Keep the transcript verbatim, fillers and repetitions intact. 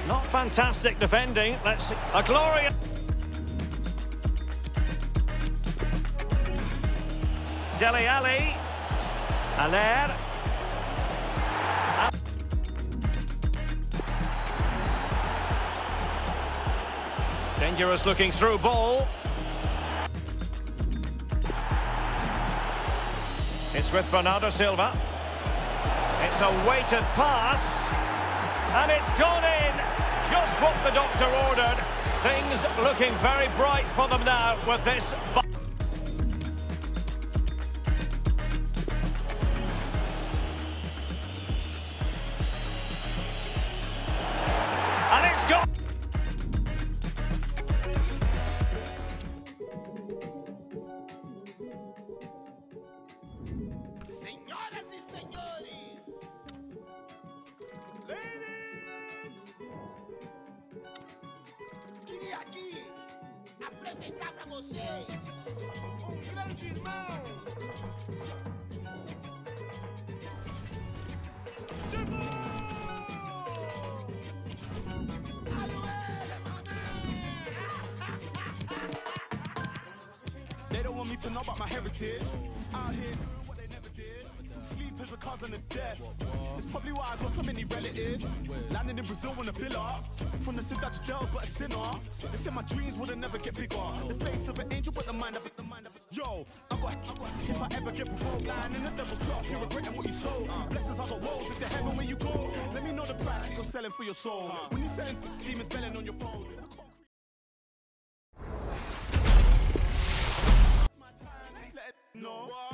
Not fantastic defending. Let's see. A glorious. Dele Alli. Aller. Dangerous looking through ball. It's with Bernardo Silva. It's a weighted pass. And it's gone in. Just what the doctor ordered. Things looking very bright for them now with this. And it's gone. Senhoras e senhores, ladies, queria aqui apresentar pra vocês um grande irmão. They don't want me to know about my heritage. Out here doing what they never did. Sleep is a cousin of death. It's probably why I got so many relatives. Landing in Brazil on a villa. From the Cidade Del, but a sinner. They said my dreams would never get bigger. The face of an angel, but the mind of it. Yo, I got, I got. If I ever get provoked, lying in the devil's clock, you're regretting what you sold. Blessings are the walls, it's the heaven when you go. Let me know the price you're selling for your soul. When you're selling demons belling on your phone. No.